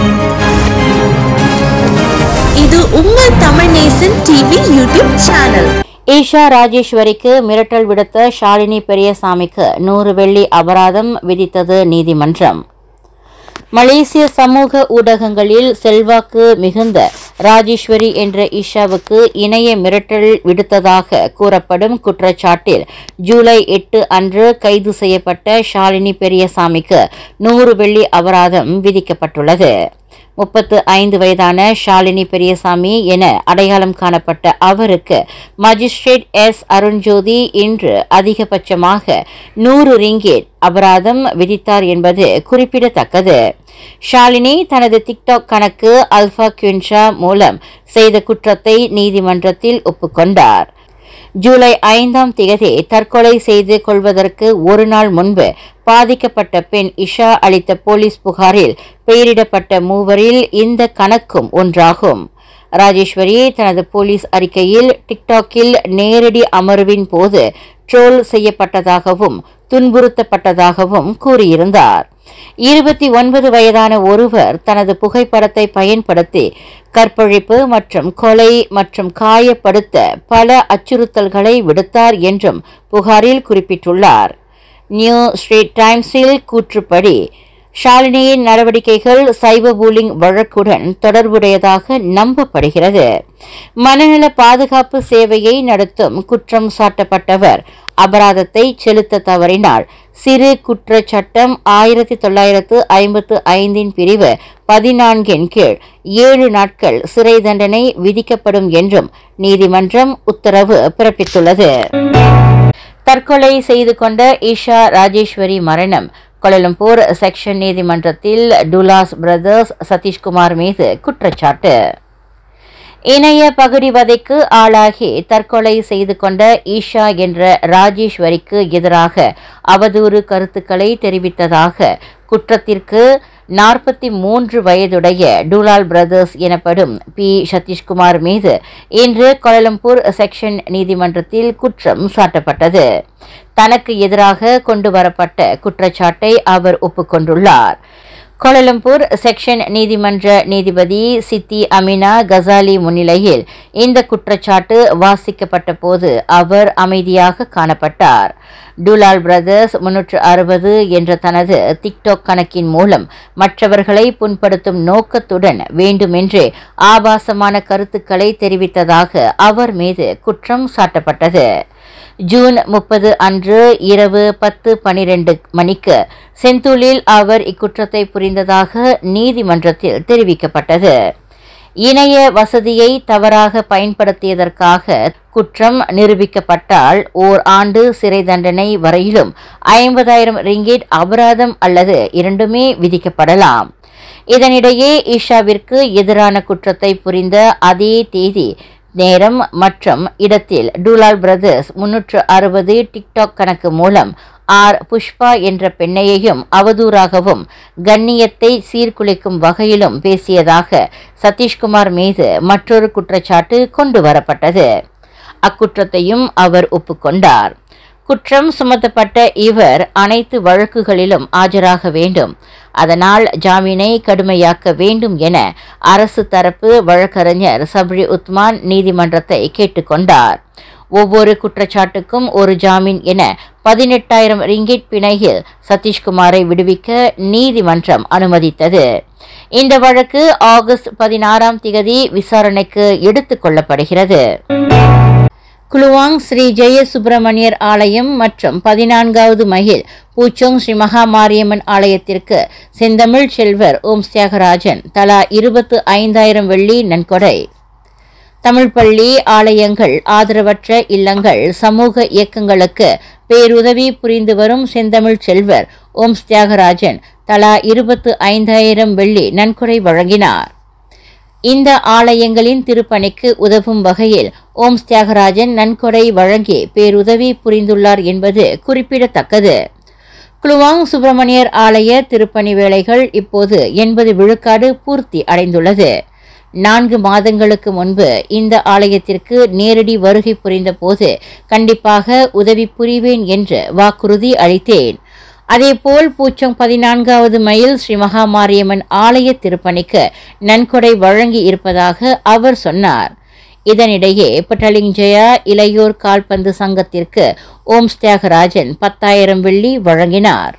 இது உங்கள் Tamil Nesan TV YouTube channel. Isha ராஜேஸ்வரிக்கு மிரட்டல் விடுத்த ஷாலினி பெரியசாமிக்கு 100 வெள்ளி அபராதம் விதித்தது நீதிமன்றம். மலேசிய சமூக ஊடகங்களில் செல்வாக்கு மிகுந்த ராஜேஸ்வரி என்ற ஈஷாவுக்கு இணைய மிரட்டல் விடுத்ததாக கூறப்படும் குற்றச்சாட்டில் ஜூலை 8 அன்று கைது செய்யப்பட்ட ஷாலினி பெரியசாமிக்கு 100 வெள்ளி அபராதம் விதிக்கப்பட்டுள்ளது. 35 வயதான ஷாலினி பெரியசாமி என அடையாளம் காணப்பட்ட அவருக்கு மஜிஸ்ட்ரேட் எஸ் அருண்ஜோதி இன்று அதிகபட்சமாக 100 ரிங்கேட் அபராதம் விதித்தார் என்பது குறிப்பிடத்தக்கது. ஷாலினி தனது டிக்டாக் கணக்கு அல்பா குயின்ஷா மூலம் செய்த குற்றத்தை நீதிமன்றத்தில் ஒப்புக்கொண்டார். ஜூலை 5ஆம் தேதி தற்கொலை செய்து கொள்வதற்கு ஒரு நாள் முன்பு பாதிக்கப்பட்ட பெண் இஷா அளித்த போலீஸ் புகாரில் பெயரிடப்பட்ட மூவரில் இந்த கணக்கும் ஒன்றாகும். ராஜேஸ்வரி தனது போலீஸ் அறிக்கையில் டிக்டாக்கில் நேரடி அமர்வின் போது ட்ரோல் செய்யப்பட்டதாகவும் துன்புறுத்தப்பட்டதாகவும் கூறியிருந்தார். 29 வயதான ஒருவர் தனது புகைப்படத்தை பயன்படுத்தி கற்பழிப்பு மற்றும் கொலை மற்றும் காயப்படுத்த பல அச்சுறுத்தல்களை விடுத்தார் என்றும் புகாரில் குறிப்பிட்டுள்ளார். நியூ ஸ்ட்ரீட் டைம்ஸில் கூற்றுப்படி ஷாலினியின் நடவடிக்கைகள் சைபர் பூலிங் வழக்குடன் தொடர்புடையதாக நம்பப்படுகிறது. மனநல பாதுகாப்பு சேவையை நடத்தும் குற்றம் சாட்டப்பட்டவர் அபராதத்தை செலுத்த தவறினால் சிறு குற்ற சட்டம் 1955 பிரிவு 14 கீழ் 7 நாட்கள் சிறை தண்டனை விதிக்கப்படும் என்றும் நீதிமன்றம் உத்தரவு பிறப்பித்துள்ளது. தற்கொலை செய்து கொண்ட ஈஷா ராஜேஸ்வரி மரணம் கோலாலம்பூர் செக்ஷன் நீதிமன்றத்தில் டுலாஸ் பிரதர்ஸ் சதீஷ்குமார் மீது குற்றச்சாட்டு. இணைய பகுடிவதைக்கு ஆளாகி தற்கொலை செய்து கொண்ட ஈஷா என்ற ராஜேஸ்வரிக்கு எதிராக அவதூறு கருத்துக்களை தெரிவித்ததாக குற்றத்திற்கு 43 வயதுடைய டுலால் பிரதர்ஸ் எனப்படும் பி சதீஷ்குமார் மீது இன்று கோலாலம்பூர் செக்ஷன் நீதிமன்றத்தில் குற்றம் சாட்டப்பட்டது. தனக்கு எதிராக கொண்டு வரப்பட்ட குற்றச்சாட்டை அவர் ஒப்புக்கொண்டுள்ளார். கோலாலம்பூர் செக்ஷன் நீதிமன்ற நீதிபதி சித்தி அமினா கசாலி முன்னிலையில் இந்த குற்றச்சாட்டு வாசிக்கப்பட்ட போது அவர் அமைதியாக காணப்பட்டார். டுலால் பிரதர்ஸ் 360 என்ற தனது டிக்டாக் கணக்கின் மூலம் மற்றவர்களை புண்படுத்தும் நோக்கத்துடன் வேண்டுமென்றே ஆபாசமான கருத்துக்களை தெரிவித்ததாக அவர் மீது குற்றம் சாட்டப்பட்டது. ஜூன் 30 அன்று இரவு 10:12 மணிக்கு செந்தூலில் அவர் இக்குற்றத்தை புரிந்ததாக நீதிமன்றத்தில் தெரிவிக்கப்பட்டது. இணைய வசதியை தவறாக பயன்படுத்தியதற்காக குற்றம் நிரூபிக்கப்பட்டால் ஓர் ஆண்டு சிறை தண்டனை வரையிலும் 50,000 ரிங்கேட் அபராதம் அல்லது இரண்டுமே விதிக்கப்படலாம். இதனிடையே ஈஷாவிற்கு எதிரான குற்றத்தை புரிந்த அதே தேதி நேரம் மற்றும் இடத்தில் டுலால் பிரதர்ஸ் 360 டிக்டாக் கணக்கு மூலம் ஆர் புஷ்பா என்ற பெண்ணையையும் அவதூறாகவும் கண்ணியத்தை சீர்குலைக்கும் வகையிலும் பேசியதாக சதீஷ்குமார் மீது மற்றொரு குற்றச்சாட்டு கொண்டு வரப்பட்டது. அக்குற்றத்தையும் அவர் ஒப்புக்கொண்டார். குற்றம் சுமத்தப்பட்ட இவர் அனைத்து வழக்குகளிலும் ஆஜராக வேண்டும், அதனால் ஜாமீனை கடுமையாக்க வேண்டும் என அரசு தரப்பு வழக்கறிஞர் சப்ரி உத்மான் நீதிமன்றத்தை கேட்டுக்கொண்டார். ஒவ்வொரு குற்றச்சாட்டுக்கும் ஒரு ஜாமீன் என 18,000 ரிங்கிட் பிணையில் சதீஷ்குமாரை விடுவிக்க நீதிமன்றம் அனுமதித்தது. இந்த வழக்கு ஆகஸ்ட் 16ஆம் தேதி விசாரணைக்கு எடுத்துக் கொள்ளப்படுகிறது. குலுவாங் ஸ்ரீ ஜெய சுப்பிரமணியர் ஆலயம் மற்றும் 14வது மைல் பூச்சோங் ஸ்ரீ மகா மாரியம்மன் ஆலயத்திற்கு செந்தமிழ் செல்வர் ஓம் தியாகராஜன் தலா 25,000 வெள்ளி நன்கொடை. தமிழ் பள்ளி, ஆலயங்கள், ஆதரவற்ற இல்லங்கள், சமூக இயக்கங்களுக்கு பேருதவி புரிந்து வரும் செந்தமிழ் செல்வர் ஓம் தியாகராஜன் தலா 25,000 வெள்ளி நன்கொடை வழங்கினார். இந்த ஆலயங்களின் திருப்பணிக்கு உதவும் வகையில் ஓம் தியாகராஜன் நன்கொடை வழங்கி பேருதவி புரிந்துள்ளார் என்பது குறிப்பிடத்தக்கது. குலுவாங் சுப்பிரமணியர் ஆலய திருப்பணி வேலைகள் இப்போது 80 விழுக்காடு பூர்த்தி அடைந்துள்ளது. 4 மாதங்களுக்கு முன்பு இந்த ஆலயத்திற்கு நேரடி வருகை புரிந்த போது கண்டிப்பாக உதவி புரிவேன் என்று வாக்குறுதி அளித்தேன். அதேபோல் பூச்சம் 14வது மைல் ஸ்ரீ மகாமாரியம்மன் ஆலய திருப்பணிக்கு நன்கொடை வழங்கி இருப்பதாக அவர் சொன்னார். இதனிடையே பட்டலிங் ஜெயா இளையோர் கால்பந்து சங்கத்திற்கு ஓம்ஸ் தியாகராஜன் 10,000 வெள்ளி வழங்கினார்.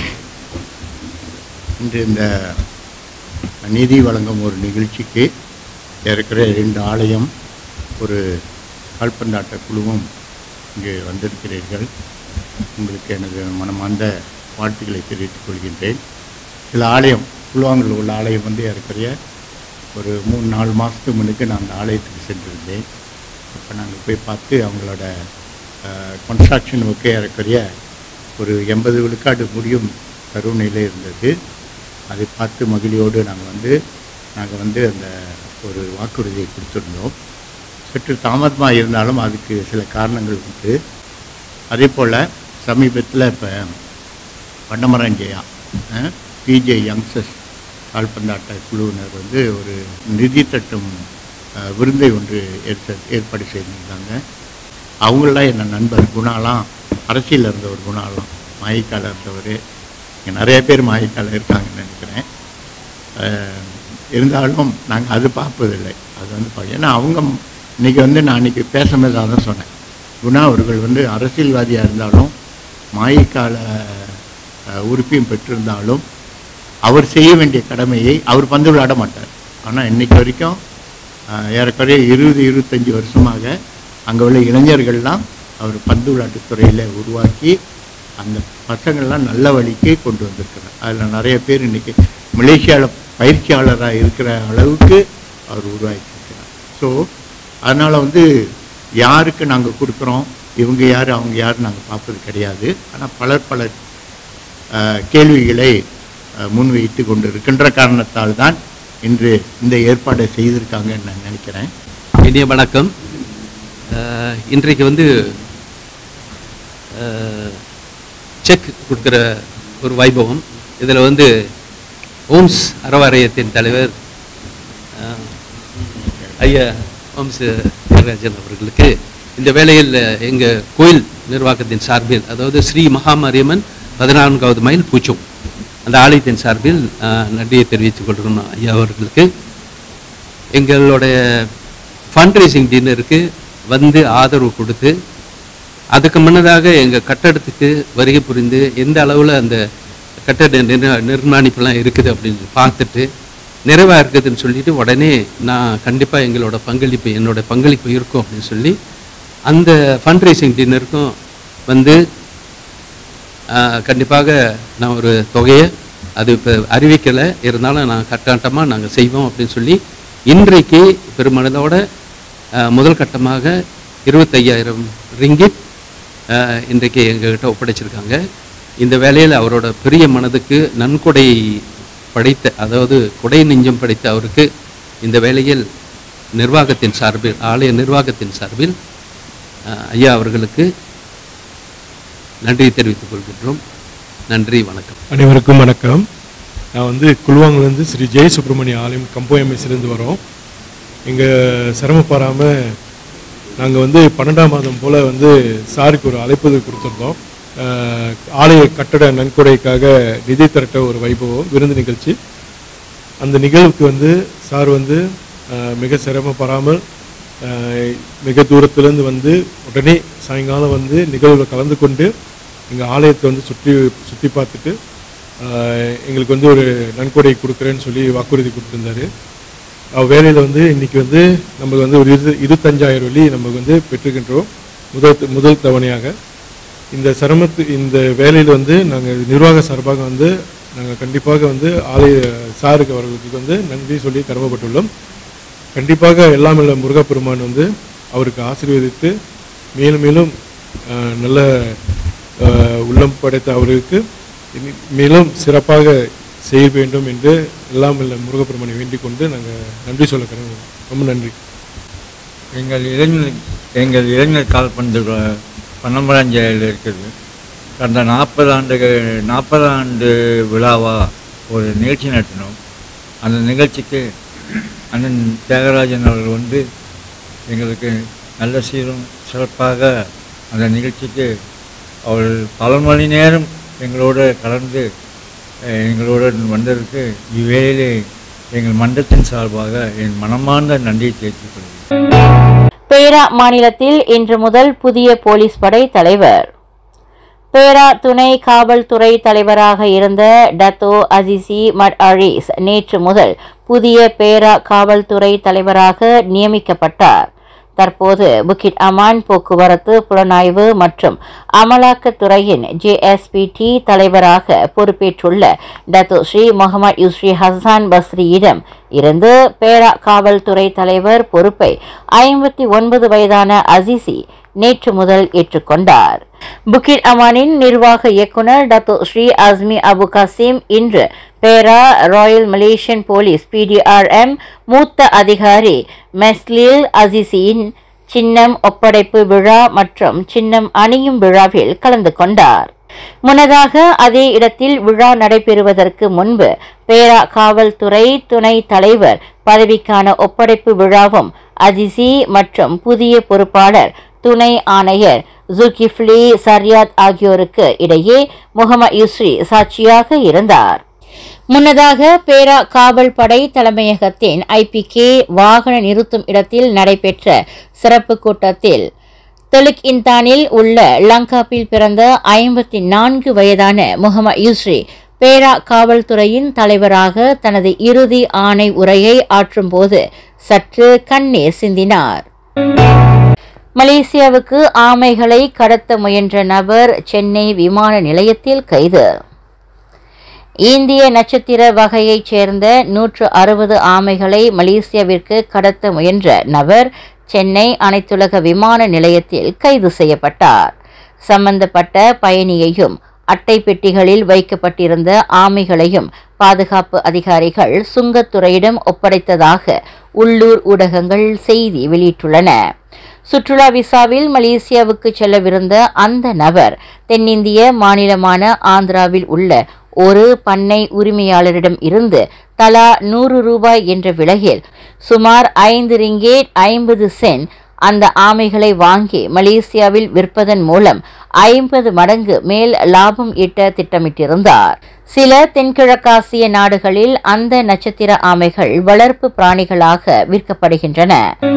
இன்று இந்த நிதி வழங்கும் ஒரு நிகழ்ச்சிக்கு ஏற்கனவே 2 ஆலயம் ஒரு கால்பந்தாட்ட குழுவும் இங்கு வந்திருக்கிறீர்கள். உங்களுக்கு எனது மனமார்ந்த வாழ்த்துக்களை தெரிவித்துக் கொள்கின்றேன். சில ஆலயம் குழுவாங்கில் உள்ள ஆலயம் வந்து ஏற்கனவே ஒரு 3-4 மாதத்துக்கு முன்னுக்கு நான் அந்த ஆலயத்துக்கு சென்றிருந்தேன். இப்போ நாங்கள் போய் பார்த்து அவங்களோட கன்ஸ்ட்ரக்ஷன் ஒர்க்கு ஏற்கனவே ஒரு 80 விழுக்காடு முடியும் தருணையில் இருந்தது. அதை பார்த்து மகிழ்ச்சியோடு நாங்கள் வந்து அந்த ஒரு வாக்குறுதியை கொடுத்துருந்தோம். சற்று தாமதமாக இருந்தாலும் அதுக்கு சில காரணங்கள் உண்டு. அதே போல் சமீபத்தில் இப்போ வண்ணமரஞ்செயா பிஜே யங்ஸ்டர்ஸ் கால்பந்தாட்ட குழுவினர் வந்து ஒரு நிதி தட்டும் விருந்தை ஒன்று ஏற்பாடு செய்திருந்தாங்க. அவங்களாம் என்ன நண்பர் குணாலாம், அரசியலில் இருந்த ஒரு குணாலாம், மாயிக்கால இருந்தவர். இங்கே நிறைய பேர் மாயிக்கால இருக்காங்கன்னு நினைக்கிறேன். இருந்தாலும் நாங்கள் அது பார்ப்பதில்லை. அது வந்து ஏன்னா அவங்க இன்றைக்கி வந்து நான் இன்றைக்கி பேசும்போது தான் சொன்னேன், குணா அவர்கள் வந்து அரசியல்வாதியாக இருந்தாலும் மாயிக்கால உறுப்பியும் பெற்றிருந்தாலும் அவர் செய்ய வேண்டிய கடமையை அவர் பந்து விளையாட மாட்டார். ஆனால் இன்றைக்கி வரைக்கும் ஏறக்குறைய 20-25 வருஷமாக அங்கே உள்ள இளைஞர்கள்லாம் அவர் பந்து விளையாட்டுத்துறையில் உருவாக்கி அந்த பசங்கள்லாம் நல்ல வழிக்கு கொண்டு வந்திருக்கிறார். அதில் நிறைய பேர் இன்றைக்கி மலேசியாவில் பயிற்சியாளராக இருக்கிற அளவுக்கு அவர் உருவாக்கியிருக்கிறார். ஸோ அதனால் வந்து யாருக்கு நாங்கள் கொடுக்குறோம், இவங்க யார் அவங்க யார் நாங்கள் பார்ப்பது கிடையாது. ஆனால் பலர் கேள்விகளை முன்வைத்து கொண்டு இருக்கின்ற காரணத்தால் தான் இன்று இந்த ஏற்பாடை செய்திருக்காங்கன்னு நான் நினைக்கிறேன். இனிய வணக்கம். இன்றைக்கு வந்து செக் கொடுக்குற ஒரு வைபவம். இதில் வந்து ஓம்ஸ் அறவாரியத்தின் தலைவர் ஐயா ஓம்ஸ் தியாகராஜன் அவர்களுக்கு இந்த வேளையில் எங்கள் கோயில் நிர்வாகத்தின் சார்பில், அதாவது ஸ்ரீ மகாமாரியம்மன் 14வது மைல் பூச்சம் அந்த ஆலயத்தின் சார்பில் நன்றியை தெரிவித்துக் கொள்கிறோம் ஐயா அவர்களுக்கு. எங்களுடைய ஃபண்ட் ரைசிங் டின்னருக்கு வந்து ஆதரவு கொடுத்து அதுக்கு முன்னதாக எங்கள் கட்டடத்துக்கு வருகை புரிந்து எந்த அளவில் அந்த கட்டட நிர்மாணிப்பெல்லாம் இருக்குது அப்படின்னு பார்த்துட்டு நிறைவாக இருக்குதுன்னு சொல்லிட்டு உடனே நான் கண்டிப்பாக என்னோட பங்களிப்பு இருக்கும் அப்படின்னு சொல்லி அந்த ஃபண்ட் ரைசிங் டின்னருக்கும் வந்து கண்டிப்பாக நான் ஒரு தொகையை அது இப்போ அறிவிக்கலை, இருந்தாலும் நான் கட்டாட்டமாக நாங்கள் செய்வோம் அப்படின்னு சொல்லி இன்றைக்கு பெருமளவோட முதல் கட்டமாக 25,000 ரிங்கிட் இன்றைக்கு எங்ககிட்ட ஒப்படைச்சிருக்காங்க. இந்த வேலையில் அவரோட பெரிய மனதுக்கு நன்கொடை படைத்த, அதாவது கொடை நெஞ்சம் படைத்த அவருக்கு இந்த வேளையில் நிர்வாகத்தின் சார்பில், ஆலய நிர்வாகத்தின் சார்பில் ஐயா அவர்களுக்கு நன்றி தெரிவித்துக் கொள்கின்றோம். நன்றி, வணக்கம். அனைவருக்கும் வணக்கம். நான் வந்து குழுவாங்கிலேருந்து ஸ்ரீ ஜெய சுப்பிரமணிய ஆலயம் கம்போஎம்எஸ்லேருந்து வரோம். இங்கே சிரமப்படாமல் நாங்கள் வந்து 12ஆம் மாதம் போல் வந்து சாருக்கு ஒரு அழைப்பது கொடுத்துருந்தோம். ஆலய கட்டட நன்கொடைக்காக நிதி திரட்ட ஒரு வைபவம் விருந்து நிகழ்ச்சி. அந்த நிகழ்வுக்கு வந்து சார் வந்து மிக சிரமப்படாமல் மிக தூரத்துலேருந்து வந்து உடனே சாயங்காலம் வந்து நிகழ்வில் கலந்து கொண்டு எங்கள் ஆலயத்தை வந்து சுற்றி பார்த்துட்டு எங்களுக்கு வந்து ஒரு நன்கொடை கொடுக்குறேன்னு சொல்லி வாக்குறுதி கொடுத்துருந்தாரு. வேலையில் வந்து இன்றைக்கி வந்து நமக்கு வந்து ஒரு 25,000 வெள்ளி நமக்கு வந்து பெற்றுக்கின்றோம் முதல் தவணையாக. இந்த வேலையில் வந்து நாங்கள் நிர்வாக சார்பாக வந்து நாங்கள் கண்டிப்பாக வந்து ஆலய சாருக்கு அவர்களுக்கு வந்து நன்றி சொல்லி கடமைப்பட்டுள்ளோம். கண்டிப்பாக எல்லாம் உள்ள முருகப்பெருமான் வந்து அவருக்கு ஆசீர்வதித்து மேலும் மேலும் நல்ல உள்ளம் படைத்த அவருக்கு மேலும் சிறப்பாக செய்ய வேண்டும் என்று எல்லாம் உள்ள முருகப்பெருமானை வேண்டிக் கொண்டு நாங்கள் நன்றி சொல்ல ரொம்ப நன்றி. எங்கள் இளைஞர் கால்பந்து பன்னம்பராஞ்சேரியில் இருக்குது. கடந்த 40 ஆண்டு விழாவாக ஒரு நிகழ்ச்சி நடத்தினோம். அந்த நிகழ்ச்சிக்கு அண்ணன் தியாகராஜன் அவர்கள் வந்து எங்களுக்கு நல்ல சீரும் சிறப்பாக அந்த நிகழ்ச்சிக்கு அவர் பல மணி நேரம் எங்களோட கலந்து எங்களுடன் வந்ததற்கு இவ்வேளையிலே எங்கள் மன்றத்தின் சார்பாக என் மனமார்ந்த நன்றியை தெரிவித்துக் கொள்கிறேன். பேரா மாநிலத்தில் இன்று முதல் புதிய போலீஸ் படை தலைவர். பேரா துணை காவல்துறை தலைவராக இருந்த டத்தோ அசிசி மட் அரிஸ் நேற்று முதல் புதிய பேரா காவல்துறை தலைவராக நியமிக்கப்பட்டார். தற்போது புக்கிட் அமான் போக்குவரத்து புலனாய்வு மற்றும் அமலாக்கத்துறையின் JSPT தலைவராக பொறுப்பேற்றுள்ள Dato Sri Mohamed Yusri Hassan பஸ்ரியிடம் இருந்து பேரா காவல்துறை தலைவர் பொறுப்பை 59 வயதான அசிசி நேற்று முதல் ஏற்றுக்கொண்டார். புக்கிட் அமானின் நிர்வாக இயக்குனர் Dato Sri Azmi Abu Kasim இன்று Perak Royal Malaysian police PDRM மூத்த அதிகாரி மெஸ்லில் அசிசியின் சின்னம் ஒப்படைப்பு விழா மற்றும் சின்னம் அணியும் விழாவில் கலந்து கொண்டார். முன்னதாக அதே இடத்தில் விழா நடைபெறுவதற்கு முன்பு பேரா காவல்துறை துணை தலைவர் பதவிக்கான ஒப்படைப்பு விழாவும் அசிசி மற்றும் புதிய பொறுப்பாளர் துணை ஆணையர் ஜுல்கிஃப்லி சரியாத் ஆகியோருக்கு இடையே முகமது யூஸ்ரி சாட்சியாக இருந்தார். முன்னதாக பேரா காவல் படை தலைமையகத்தின் IPK வாகன நிறுத்தும் இடத்தில் நடைபெற்ற சிறப்பு கூட்டத்தில் தெலுக் இந்தானில் உள்ள லங்காப்பில் பிறந்த 54 வயதான முகமது யூஸ்ரி பேரா காவல்துறையின் தலைவராக தனது இறுதி ஆணை உரையை ஆற்றும்போது சற்று கண்ணீர் சிந்தினார். மலேசியாவுக்கு ஆமைகளை கடத்த முயன்ற நபர் சென்னை விமான நிலையத்தில் கைது. இந்திய நட்சத்திர வகையைச் சேர்ந்த 160 ஆமைகளை மலேசியாவிற்கு கடத்த முயன்ற நபர் சென்னை அனைத்துலக விமான நிலையத்தில் கைது செய்யப்பட்டார். சம்பந்தப்பட்ட பயணியையும் அட்டை பெட்டிகளில் வைக்கப்பட்டிருந்த ஆமைகளையும் பாதுகாப்பு அதிகாரிகள் சுங்கத்துறையிடம் ஒப்படைத்ததாக உள்ளூர் ஊடகங்கள் செய்தி வெளியிட்டுள்ளன. சுற்றுலா விசாவில் மலேசியாவுக்கு செல்லவிருந்த அந்த நபர் தென்னிந்திய மாநிலமான ஆந்திராவில் உள்ள ஒரு பண்ணை உரிமையாளரிடம் இருந்து தலா 100 ரூபாய் என்ற விலையில் சுமார் 5 ரிங்கேட் 50 சென்ட் அந்த ஆமைகளை வாங்கி மலேசியாவில் விற்பதன் மூலம் 50 மடங்கு மேல் லாபம் ஈட்ட திட்டமிட்டிருந்தார். சில தென்கிழக்காசிய நாடுகளில் அந்த நட்சத்திர ஆமைகள் வளர்ப்பு பிராணிகளாக விற்கப்படுகின்றன.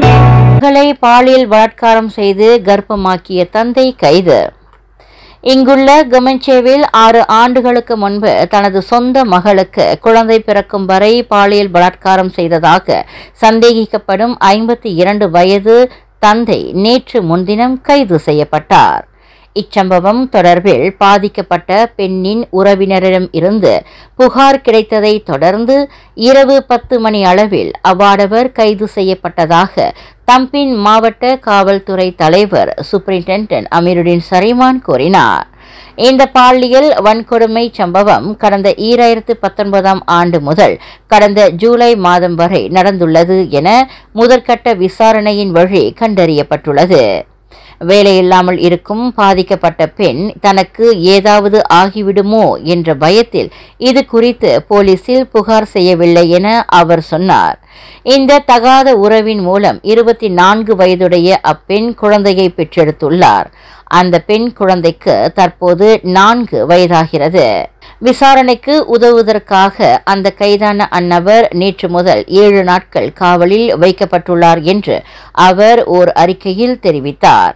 மகளை பாலியல் பலாத்காரம் செய்து கர்ப்பமாக்கிய தந்தை கைது. இங்குள்ள கமன்சேவில் 6 ஆண்டுகளுக்கு முன்பு தனது சொந்த மகளுக்கு குழந்தை பிறக்கும் வரை பாலியல் பலாத்காரம் செய்ததாக சந்தேகிக்கப்படும் 52 வயது தந்தை நேற்று முன்தினம் கைது செய்யப்பட்டார். இச்சம்பவம் தொடர்பில் பாதிக்கப்பட்ட பெண்ணின் உறவினரிடம் இருந்து புகார் கிடைத்ததை தொடர்ந்து இரவு 10 மணி அளவில் அவ்வாடவர் கைது செய்யப்பட்டதாக தம்பின் மாவட்ட காவல்துறை தலைவர் சூப்பரிண்டென்டன்ட் அமீருடின் சரிமான் கூறினார். இந்த பாலியல் வன்கொடுமை சம்பவம் கடந்த 2019 ஆண்டு முதல் கடந்த ஜூலை மாதம் வரை நடந்துள்ளது என முதற்கட்ட விசாரணையின் வழி கண்டறியப்பட்டுள்ளது. வேலையில்லாமல் இருக்கும் பாதிக்கப்பட்ட பெண் தனக்கு ஏதாவது ஆகிவிடுமோ என்ற பயத்தில் இது குறித்து போலீசில் புகார் செய்யவில்லை என அவர் சொன்னார். இந்த தகாத உறவின் மூலம் 24 வயதுடைய அப்பெண் குழந்தையை பெற்றெடுத்துள்ளார். அந்த பெண் குழந்தைக்கு தற்போது 4 வயதாகிறது. விசாரணைக்கு உதவுவதற்காக அந்த கைதான அந்நபர் நேற்று முதல் 7 நாட்கள் காவலில் வைக்கப்பட்டுள்ளார் என்று அவர் ஓர் அறிக்கையில் தெரிவித்தார்.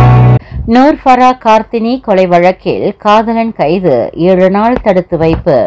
நூர் ஃபரா கார்த்தினி கொலை வழக்கில் காதலன் கைது, 7 நாள் தடுத்து வைப்பு.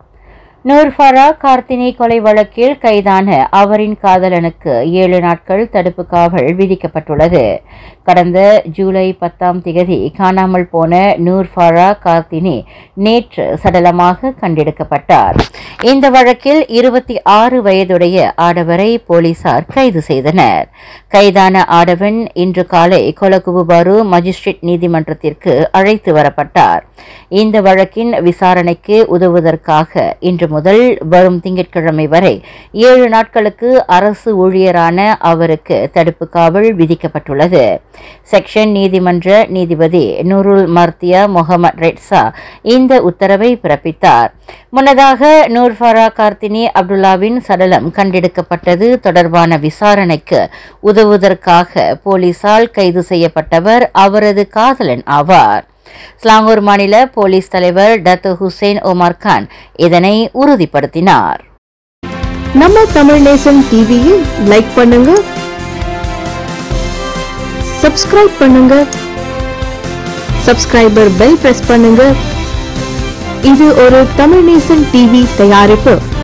நூர் ஃபரா கார்த்தினி கொலை வழக்கில் கைதான அவரின் காதலனுக்கு 7 நாட்கள் தடுப்பு காவல் விதிக்கப்பட்டுள்ளது. கடந்த ஜூலை 10 காணாமல் போன நூர் ஃபரா கார்த்தினி நேற்று சடலமாக கண்டெடுக்கப்பட்டார். இந்த வழக்கில் 26 வயதுடைய ஆடவரை போலீசார் கைது செய்தனர். கைதான ஆடவன் இன்று காலை கொலகுபுபாரு மஜிஸ்ட்ரேட் நீதிமன்றத்திற்கு அழைத்து வரப்பட்டார். இந்த வழக்கின் விசாரணைக்கு உதவுவதற்காக இன்று முதல் வரும் திங்கட்கிழமை வரை 7 நாட்களுக்கு அரசு ஊழியரான அவருக்கு தடுப்பு காவல் விதிக்கப்பட்டுள்ளது. செக்ஷன் நீதிமன்ற நீதிபதி நூருல் மர்த்தியா முகமது ரெட்ஸா இந்த உத்தரவை பிறப்பித்தார். முன்னதாக நூர் ஃபரா கார்த்தினி அப்துல்லாவின் சடலம் கண்டெடுக்கப்பட்டது தொடர்பான விசாரணைக்கு உதவுவதற்காக போலீசால் கைது செய்யப்பட்டவர் அவரது காதலன் ஆவார். ஸ்லாங்கூர் மாநில போலீஸ் தலைவர் டத்து ஹுசைன் ஒமர் கான் இதனை உறுதிப்படுத்தினார். நம்ம தமிழ் நேசன் டிவியில் லைக் பண்ணுங்க, சப்ஸ்கிரைப் பண்ணுங்க, சப்ஸ்கிரைபர் பெல் பிரஸ் பண்ணுங்க. இது ஒரு தமிழ் நேசன் டிவி தயாரிப்பு.